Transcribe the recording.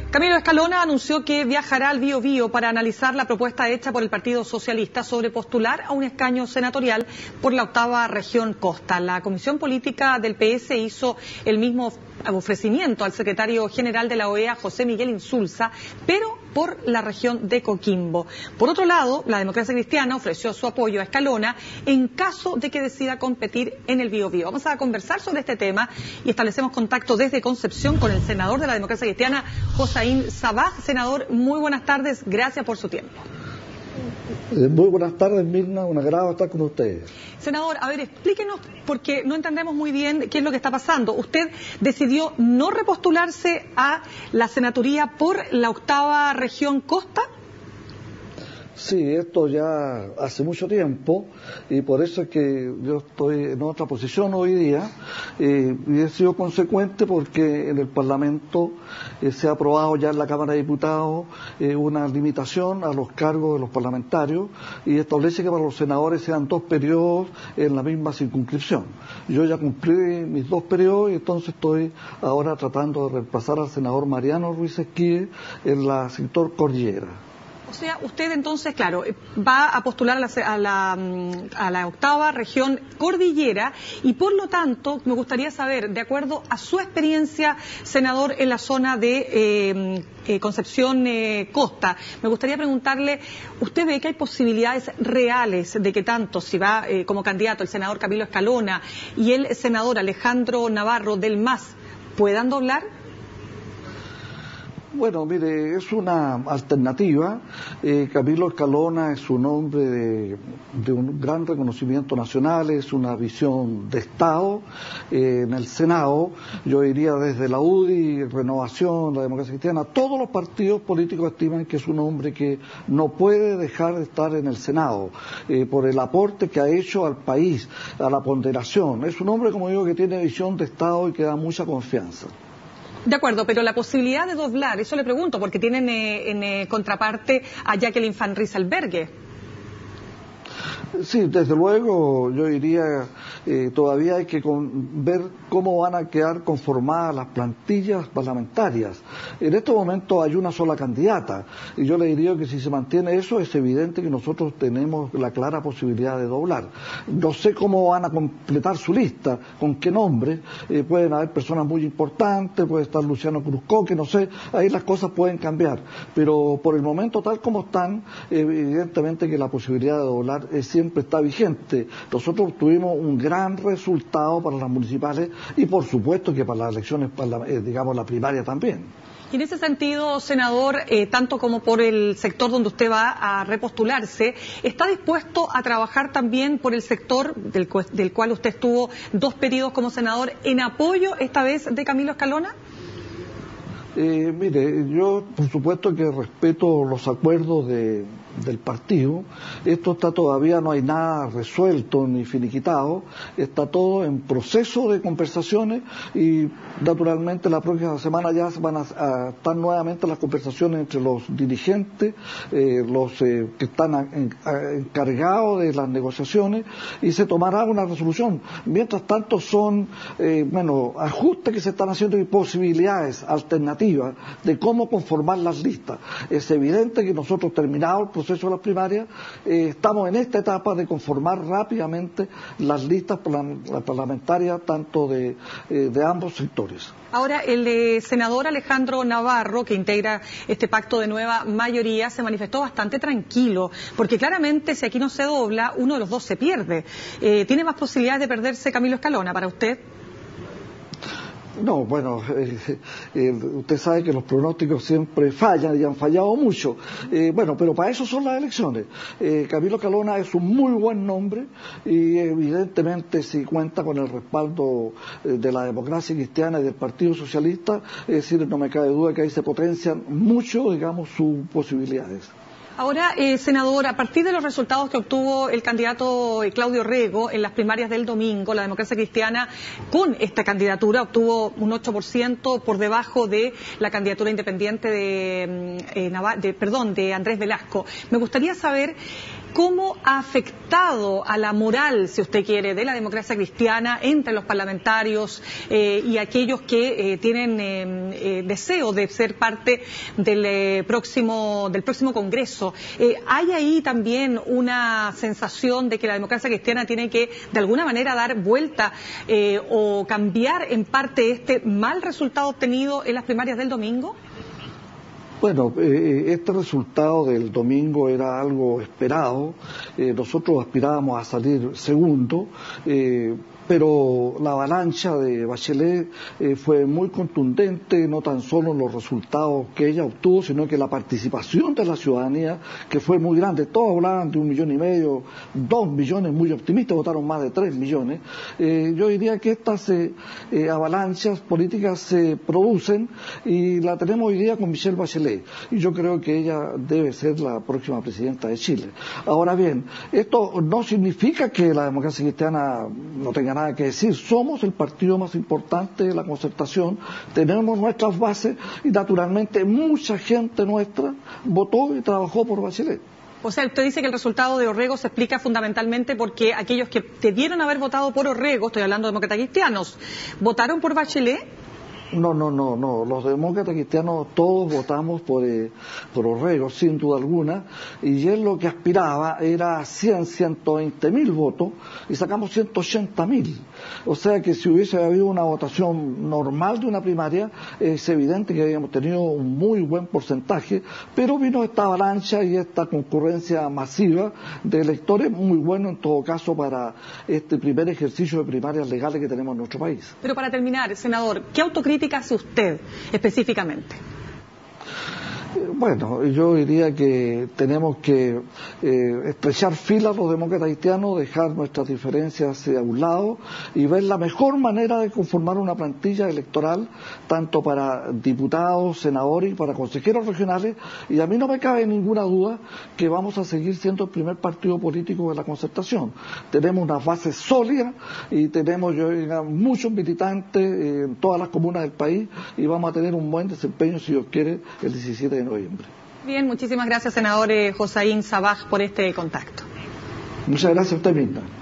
Camilo Escalona anunció que viajará al Biobío para analizar la propuesta hecha por el Partido Socialista sobre postular a un escaño senatorial por la 8ª región Costa. La Comisión Política del PS hizo el mismo ofrecimiento al secretario general de la OEA, José Miguel Insulza, pero por la región de Coquimbo. Por otro lado, la Democracia Cristiana ofreció su apoyo a Escalona en caso de que decida competir en el Biobío. Vamos a conversar sobre este tema y establecemos contacto desde Concepción con el senador de la Democracia Cristiana, Hossain Sabbag. Senador, muy buenas tardes, gracias por su tiempo. Muy buenas tardes, Mirna, un agrado estar con ustedes. Senador, a ver, explíquenos, porque no entendemos muy bien qué es lo que está pasando. Usted decidió no repostularse a la senaturía por la 8ª región Costa. Sí, esto ya hace mucho tiempo y por eso es que yo estoy en otra posición hoy día y he sido consecuente porque en el Parlamento se ha aprobado ya en la Cámara de Diputados una limitación a los cargos de los parlamentarios y establece que para los senadores sean 2 periodos en la misma circunscripción. Yo ya cumplí mis 2 periodos y entonces estoy ahora tratando de reemplazar al senador Mariano Ruiz Esquivel en la sector Cordillera. O sea, usted entonces, claro, va a postular a la 8ª región Cordillera y por lo tanto me gustaría saber, de acuerdo a su experiencia, senador, en la zona de Concepción Costa, me gustaría preguntarle, ¿usted ve que hay posibilidades reales de que tanto si va como candidato el senador Camilo Escalona y el senador Alejandro Navarro del MAS puedan doblar? Bueno, mire, es una alternativa. Camilo Escalona es un hombre de un gran reconocimiento nacional, es una visión de Estado. En el Senado, yo diría desde la UDI, Renovación, la Democracia Cristiana, todos los partidos políticos estiman que es un hombre que no puede dejar de estar en el Senado, por el aporte que ha hecho al país, a la ponderación. Es un hombre, como digo, que tiene visión de Estado y que da mucha confianza. De acuerdo, pero la posibilidad de doblar, eso le pregunto, porque tienen en contraparte a Jacqueline Van Rieselberghe. Sí, desde luego, yo diría, todavía hay que ver cómo van a quedar conformadas las plantillas parlamentarias. En este momento hay una sola candidata, y yo le diría que si se mantiene eso, es evidente que nosotros tenemos la clara posibilidad de doblar. No sé cómo van a completar su lista, con qué nombre, pueden haber personas muy importantes, puede estar Luciano Cruzcoque, no sé, ahí las cosas pueden cambiar, pero por el momento tal como están, evidentemente que la posibilidad de doblar siempre está vigente. Nosotros tuvimos un gran resultado para las municipales y por supuesto que para las elecciones, digamos la primaria también. Y en ese sentido, senador, tanto como por el sector donde usted va a repostularse, ¿está dispuesto a trabajar también por el sector del cual usted estuvo 2 periodos como senador en apoyo esta vez de Camilo Escalona? Mire, yo por supuesto que respeto los acuerdos del partido. Esto está todavía, no hay nada resuelto ni finiquitado, está todo en proceso de conversaciones y naturalmente la próxima semana ya van a estar nuevamente las conversaciones entre los dirigentes, los que están encargados de las negociaciones y se tomará una resolución. Mientras tanto son ajustes que se están haciendo y posibilidades alternativas de cómo conformar las listas. Es evidente que nosotros, terminado el proceso de las primarias, estamos en esta etapa de conformar rápidamente las listas parlamentarias tanto de ambos sectores. Ahora, el senador Alejandro Navarro, que integra este pacto de nueva mayoría, se manifestó bastante tranquilo, porque claramente si aquí no se dobla, uno de los dos se pierde. ¿Tiene más posibilidades de perderse Camilo Escalona para usted? No, bueno, usted sabe que los pronósticos siempre fallan y han fallado mucho. Pero para eso son las elecciones. Camilo Escalona es un muy buen nombre y evidentemente si cuenta con el respaldo de la Democracia Cristiana y del Partido Socialista, es decir, no me cabe duda que ahí se potencian mucho, digamos, sus posibilidades. Ahora, senador, a partir de los resultados que obtuvo el candidato Claudio Rego en las primarias del domingo, la Democracia Cristiana con esta candidatura obtuvo un 8% por debajo de la candidatura independiente de Andrés Velasco. Me gustaría saber ¿Cómo ha afectado a la moral, si usted quiere, de la democracia cristiana entre los parlamentarios y aquellos que tienen deseo de ser parte del próximo Congreso? ¿Hay ahí también una sensación de que la democracia cristiana tiene que, de alguna manera, dar vuelta o cambiar en parte este mal resultado obtenido en las primarias del domingo? Bueno, este resultado del domingo era algo esperado. Nosotros aspirábamos a salir segundo, pero la avalancha de Bachelet fue muy contundente, no tan solo en los resultados que ella obtuvo, sino que la participación de la ciudadanía, que fue muy grande. Todos hablaban de 1,5 millones, 2 millones, muy optimistas, votaron más de 3 millones. Yo diría que estas avalanchas políticas se producen y la tenemos hoy día con Michelle Bachelet. Y yo creo que ella debe ser la próxima presidenta de Chile. Ahora bien, esto no significa que la democracia cristiana no tenga nada que decir. Somos el partido más importante de la Concertación, tenemos nuestras bases y naturalmente mucha gente nuestra votó y trabajó por Bachelet. O sea, usted dice que el resultado de Orrego se explica fundamentalmente porque aquellos que debieron haber votado por Orrego, estoy hablando de demócratas cristianos, ¿votaron por Bachelet? No. Los demócratas cristianos todos votamos por Orrego, sin duda alguna, y él lo que aspiraba era 120.000 votos y sacamos 180.000. O sea que si hubiese habido una votación normal de una primaria, es evidente que habíamos tenido un muy buen porcentaje, pero vino esta avalancha y esta concurrencia masiva de electores, muy bueno en todo caso para este primer ejercicio de primarias legales que tenemos en nuestro país. Pero para terminar, senador, ¿qué autocrítica hace usted específicamente? Bueno, yo diría que tenemos que estrechar filas los demócratas cristianos, dejar nuestras diferencias a un lado y ver la mejor manera de conformar una plantilla electoral, tanto para diputados, senadores y para consejeros regionales, y a mí no me cabe ninguna duda que vamos a seguir siendo el primer partido político de la Concertación. Tenemos unas bases sólidas y tenemos muchos militantes en todas las comunas del país y vamos a tener un buen desempeño, si Dios quiere, el 17 de noviembre. Bien, muchísimas gracias, senador Hossain Sabbag, por este contacto. Muchas gracias a usted misma.